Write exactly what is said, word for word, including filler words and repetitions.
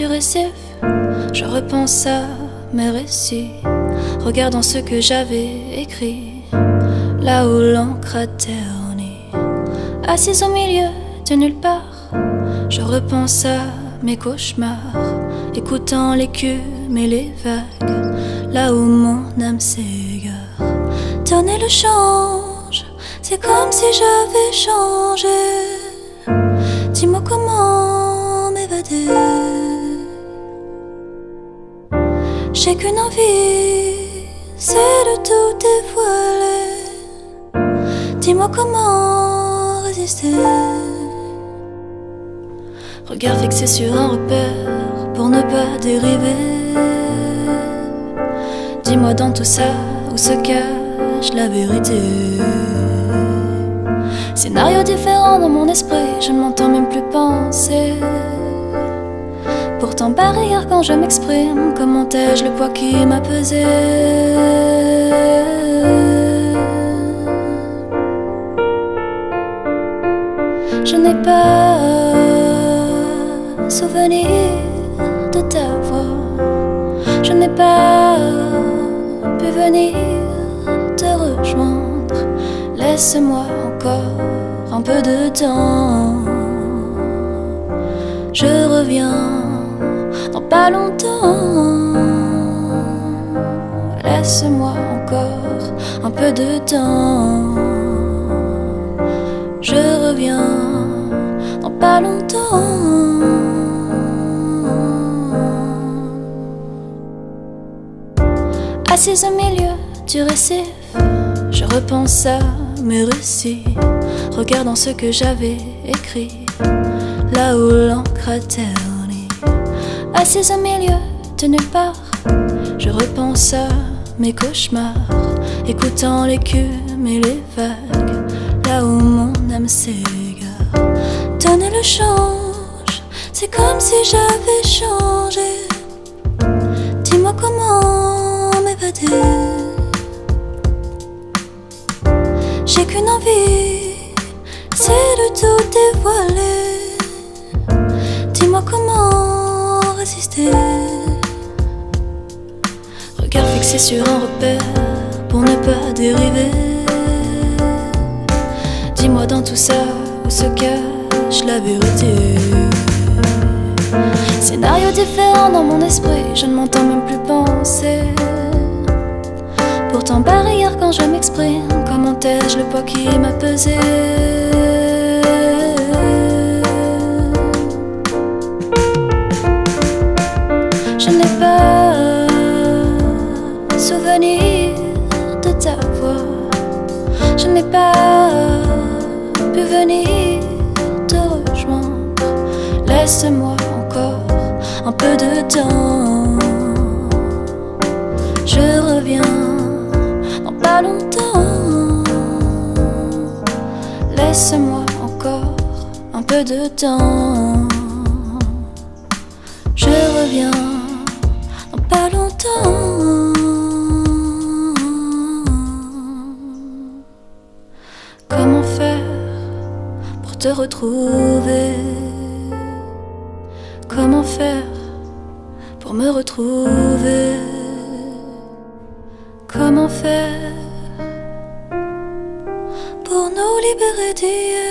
du récif, je repense à mes récits, regardant ce que j'avais écrit, là où l'encre a terni. Assise au milieu de nulle part, je repense à mes cauchemars, écoutant l'écume et les vagues, là où mon âme s'égare. Donner le change, c'est comme si j'avais changé. Dis-moi comment m'évader. J'ai qu'une envie, c'est de tout dévoiler. Dis-moi comment résister. Regard fixé sur un repère pour ne pas dériver. Dis-moi dans tout ça où se cache la vérité. Scénario différent dans mon esprit, je ne m'entends même plus penser. Pourtant barrière quand je m'exprime, comment ai-je le poids qui m'a pesé? Je n'ai pas souvenir de ta voix, je n'ai pas pu venir te rejoindre. Laisse-moi encore un peu de temps, je reviens dans pas longtemps. Laisse-moi encore un peu de temps, je reviens dans pas longtemps. Assise au milieu du récif, je repense à mes récits, regardant ce que j'avais écrit, là où l'encre a terni. Assise au milieu de nulle part, je repense à mes cauchemars, écoutant l'écume et les vagues, là où mon âme s'égare. Donner le change, c'est comme si j'avais changé. Dis-moi comment m'évader. J'ai qu'une envie, c'est de tout dévoiler. Dis-moi comment résister. Regard fixé sur un repère pour ne pas dériver. Dis-moi dans tout ça où se cache la vérité. Scénario différent dans mon esprit, je ne m'entends même plus penser. Pourtant barrière quand je m'exprime, comment ai-je le poids qui m'a pesé? Je n'ai pas souvenir de ta voix, je n'ai pas pu venir te rejoindre. Laisse-moi encore un peu de temps, je reviens dans pas longtemps. Laisse-moi encore un peu de temps, je reviens dans pas longtemps. Comment faire pour te retrouver? Comment faire pour me retrouver? Comment faire pour nous libérer d'hier?